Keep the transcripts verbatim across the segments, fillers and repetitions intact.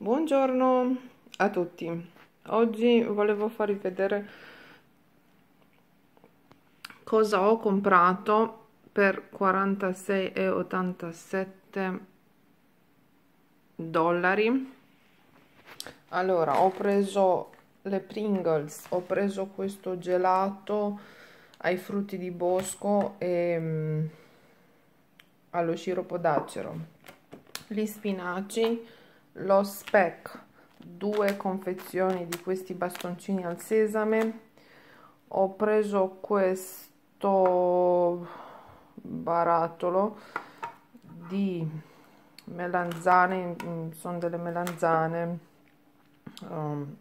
Buongiorno a tutti. Oggi volevo farvi vedere cosa ho comprato per quarantasei e ottantasette dollari. Allora, ho preso le Pringles, ho preso questo gelato ai frutti di bosco e mm, allo sciroppo d'acero, gli spinaci, lo speck, due confezioni di questi bastoncini al sesame. Ho preso questo barattolo di melanzane, sono delle melanzane, um,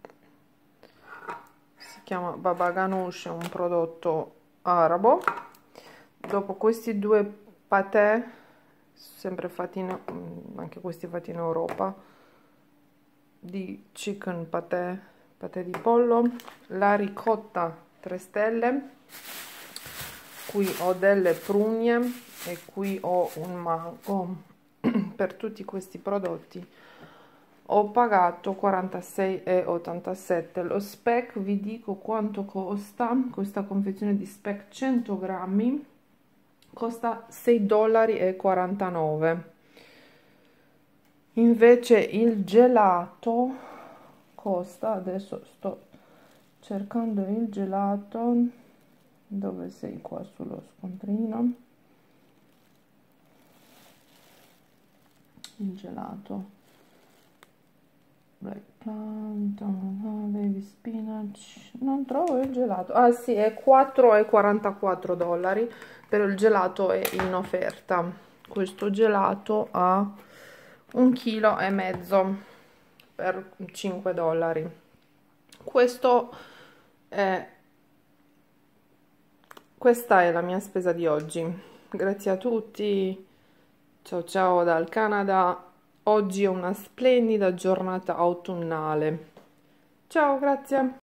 si chiama baba ganoush, è un prodotto arabo. Dopo questi due patè, sempre fatti in, anche questi fatti in Europa, di chicken patè, patè di pollo, la ricotta tre stelle, qui ho delle prugne e qui ho un mango. Per tutti questi prodotti ho pagato quarantasei e ottantasette. Lo speck, vi dico quanto costa. Questa confezione di speck cento grammi costa sei dollari e quarantanove. Invece il gelato costa, adesso sto cercando il gelato, dove sei qua sullo scontrino, il gelato black plant, baby spinach, non trovo il gelato. Ah sì, è quattro e quarantaquattro dollari, però il gelato è in offerta. Questo gelato ha un chilo e mezzo per cinque dollari. Questo è questa è la mia spesa di oggi. Grazie a tutti, ciao ciao dal Canada. Oggi è una splendida giornata autunnale. Ciao, grazie.